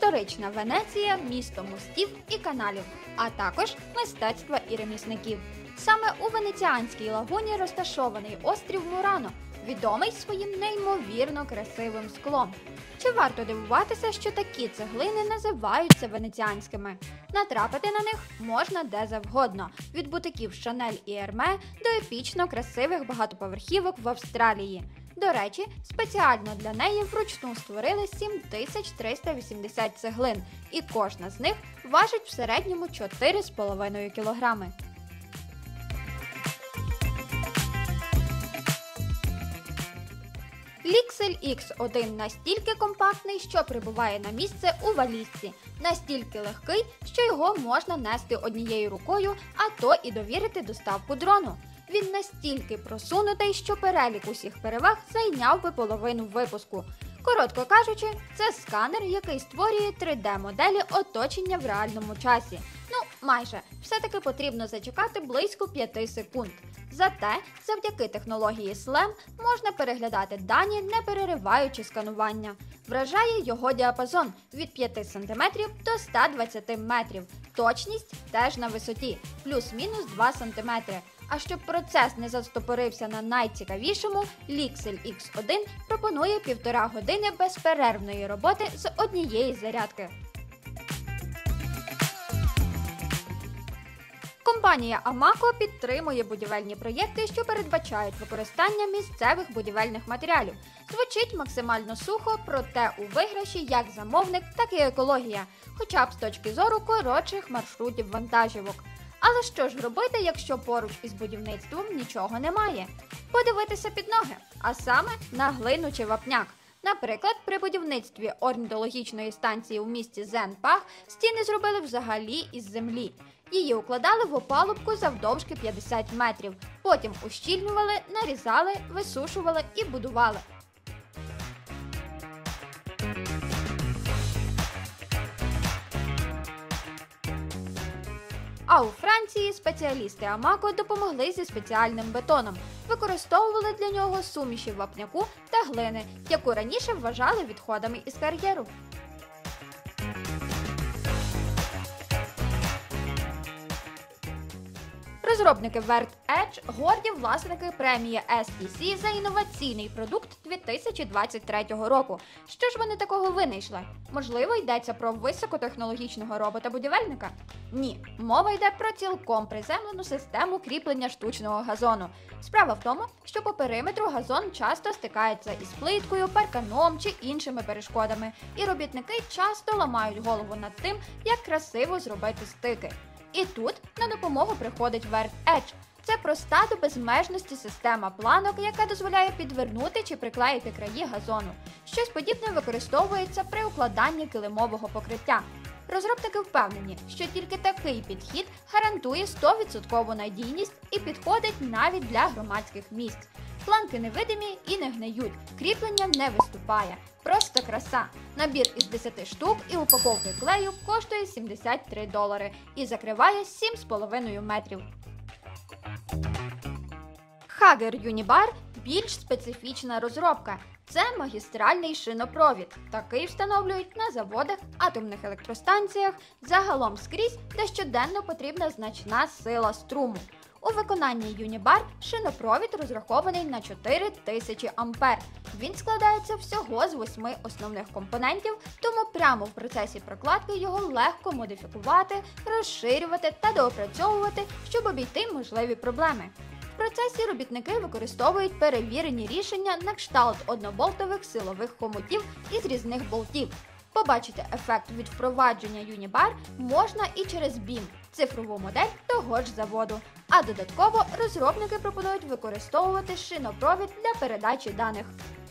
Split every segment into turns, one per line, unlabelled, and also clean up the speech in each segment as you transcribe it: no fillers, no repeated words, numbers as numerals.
Історична Венеція – місто мостів і каналів, а також мистецтва і ремісників. Саме у Венеціанській лагуні розташований острів Мурано, відомий своїм неймовірно красивим склом. Чи варто дивуватися, що такі цеглини називаються венеціанськими? Натрапити на них можна де завгодно – від бутиків Шанель і Ерме до епічно красивих багатоповерхівок в Австралії. До речі, спеціально для неї вручну створили 7380 цеглин, і кожна з них важить в середньому 4,5 кілограми. Ліксель X1 настільки компактний, що прибуває на місце у валізці, настільки легкий, що його можна нести однією рукою, а то і довірити доставку дрону. Він настільки просунутий, що перелік усіх переваг зайняв би половину випуску. Коротко кажучи, це сканер, який створює 3D-моделі оточення в реальному часі. Майже. Все-таки потрібно зачекати близько 5 секунд. Зате, завдяки технології SLAM можна переглядати дані, не перериваючи сканування. Вражає його діапазон від 5 см до 120 метрів. Точність теж на висоті, плюс-мінус 2 см. А щоб процес не застопорився на найцікавішому, Lixel X1 пропонує 1,5 години безперервної роботи з однієї зарядки. Компанія Amaco підтримує будівельні проєкти, що передбачають використання місцевих будівельних матеріалів. Звучить максимально сухо, проте у виграші як замовник, так і екологія, хоча б з точки зору коротших маршрутів вантажівок. Але що ж робити, якщо поруч із будівництвом нічого немає? Подивитися під ноги, а саме на глину чи вапняк. Наприклад, при будівництві орнітологічної станції у місті Зенпах стіни зробили взагалі із землі. Її укладали в опалубку завдовжки 50 метрів, потім ущільнювали, нарізали, висушували і будували. А у Франції спеціалісти Amaco допомогли зі спеціальним бетоном. Використовували для нього суміші вапняку та глини, яку раніше вважали відходами із кар'єру. Розробники WorldEdge – горді власники премії STC за інноваційний продукт 2023 року. Що ж вони такого винайшли? Можливо, йдеться про високотехнологічного робота-будівельника? Ні, мова йде про цілком приземлену систему кріплення штучного газону. Справа в тому, що по периметру газон часто стикається із плиткою, парканом чи іншими перешкодами, і робітники часто ламають голову над тим, як красиво зробити стики. І тут на допомогу приходить WorldEdge. Це проста до безмежності система планок, яка дозволяє підвернути чи приклеїти краї газону. Щось подібне використовується при укладанні килимового покриття. Розробники впевнені, що тільки такий підхід гарантує 100% надійність і підходить навіть для громадських місць. Планки невидимі і не гниють, кріплення не виступає. Просто краса! Набір із 10 штук і упаковки клею коштує $73 і закриває 7,5 метрів. Hager Unibar – більш специфічна розробка. Це магістральний шинопровід. Такий встановлюють на заводах, атомних електростанціях, загалом скрізь, де щоденно потрібна значна сила струму. У виконанні Unibar шинопровід розрахований на 4000 ампер. Він складається всього з 8 основних компонентів, тому прямо в процесі прокладки його легко модифікувати, розширювати та доопрацьовувати, щоб обійти можливі проблеми. В процесі робітники використовують перевірені рішення на кшталт одноболтових силових хомутів із різних болтів. Побачити ефект від впровадження Unibar можна і через BIM – цифрову модель того ж заводу. А додатково розробники пропонують використовувати шинопровід для передачі даних.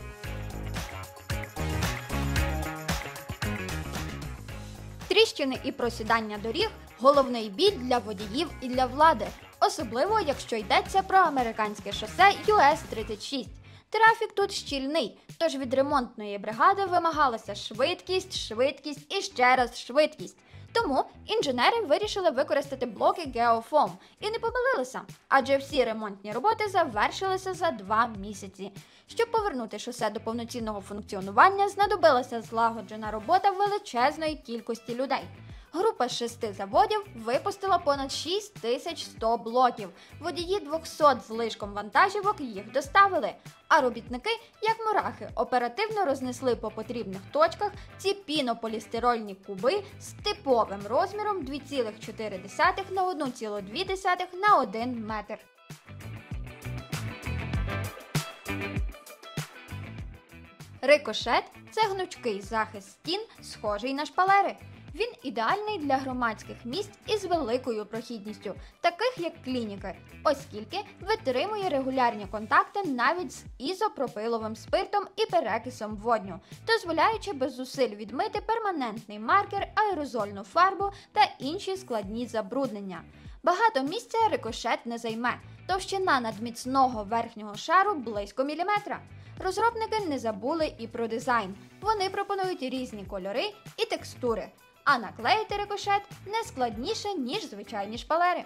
Тріщини і просідання доріг – головний біль для водіїв і для влади. Особливо, якщо йдеться про американське шосе US-36. Трафік тут щільний, тож від ремонтної бригади вимагалася швидкість і ще раз швидкість. Тому інженери вирішили використати блоки Geofoam і не помилилися, адже всі ремонтні роботи завершилися за 2 місяці. Щоб повернути шосе до повноцінного функціонування, знадобилася злагоджена робота величезної кількості людей. Група з 6 заводів випустила понад 6100 блоків. Водії 200 з лишком вантажівок їх доставили. А робітники, як мурахи, оперативно рознесли по потрібних точках ці пінополістирольні куби з типовим розміром 2,4 на 1,2 на 1 метр. Рикошет – це гнучкий захист стін, схожий на шпалери. Він ідеальний для громадських місць із великою прохідністю, таких як клініки, оскільки витримує регулярні контакти навіть з ізопропиловим спиртом і перекисом водню, дозволяючи без зусиль відмити перманентний маркер, аерозольну фарбу та інші складні забруднення. Багато місця рикошет не займе, товщина надміцного верхнього шару близько міліметра. Розробники не забули і про дизайн. Вони пропонують різні кольори і текстури, а наклеїти рикошет не складніше, ніж звичайні шпалери.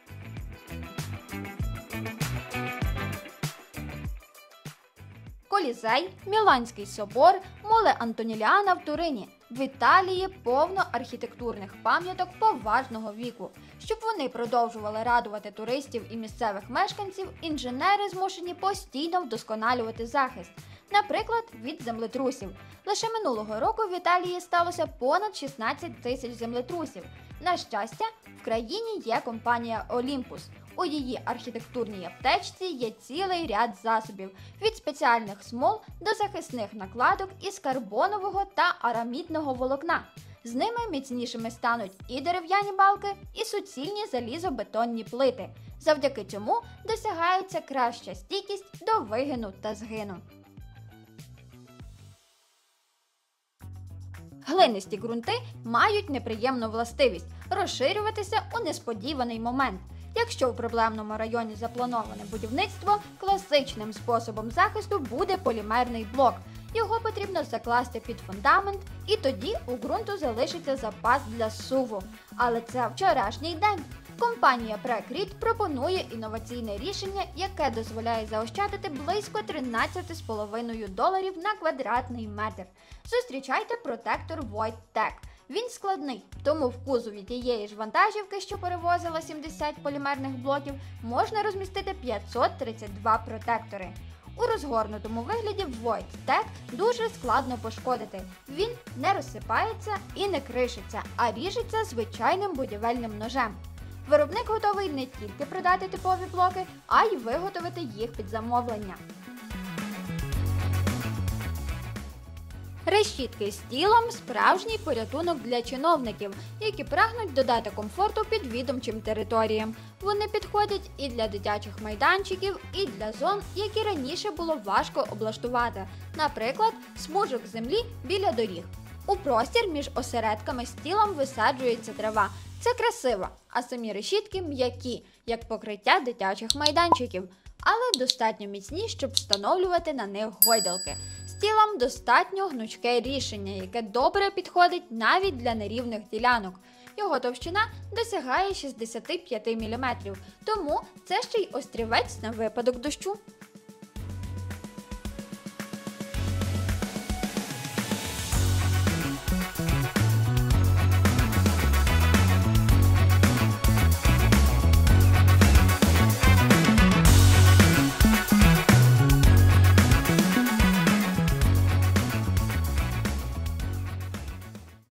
Колізей, Міланський собор, Моле Антоніліана в Турині. В Італії повно архітектурних пам'яток поважного віку. Щоб вони продовжували радувати туристів і місцевих мешканців, інженери змушені постійно вдосконалювати захист. Наприклад, від землетрусів. Лише минулого року в Італії сталося понад 16 тисяч землетрусів. На щастя, в країні є компанія Олімпус. У її архітектурній аптечці є цілий ряд засобів – від спеціальних смол до захисних накладок із карбонового та арамідного волокна. З ними міцнішими стануть і дерев'яні балки, і суцільні залізобетонні плити. Завдяки цьому досягається краща стійкість до вигину та згину. Глинисті ґрунти мають неприємну властивість – розширюватися у несподіваний момент. Якщо в проблемному районі заплановане будівництво, класичним способом захисту буде полімерний блок. Його потрібно закласти під фундамент, і тоді у ґрунту залишиться запас для суву. Але це вчорашній день. Компанія Precrete пропонує інноваційне рішення, яке дозволяє заощадити близько $13,5 на квадратний метр. Зустрічайте протектор VoidTech. Він складний, тому в кузові тієї ж вантажівки, що перевозила 70 полімерних блоків, можна розмістити 532 протектори. У розгорнутому вигляді VoidTech дуже складно пошкодити. Він не розсипається і не кришиться, а ріжеться звичайним будівельним ножем. Виробник готовий не тільки продати типові блоки, а й виготовити їх під замовлення. Решітки з тілом – справжній порятунок для чиновників, які прагнуть додати комфорту підвідомчим територіям. Вони підходять і для дитячих майданчиків, і для зон, які раніше було важко облаштувати, наприклад, смужок землі біля доріг. У простір між осередками з тілом висаджується трава. Це красиво, а самі решітки м'які, як покриття дитячих майданчиків, але достатньо міцні, щоб встановлювати на них гойдалки. З тілом достатньо гнучке рішення, яке добре підходить навіть для нерівних ділянок. Його товщина досягає 65 мм, тому це ще й острівець на випадок дощу.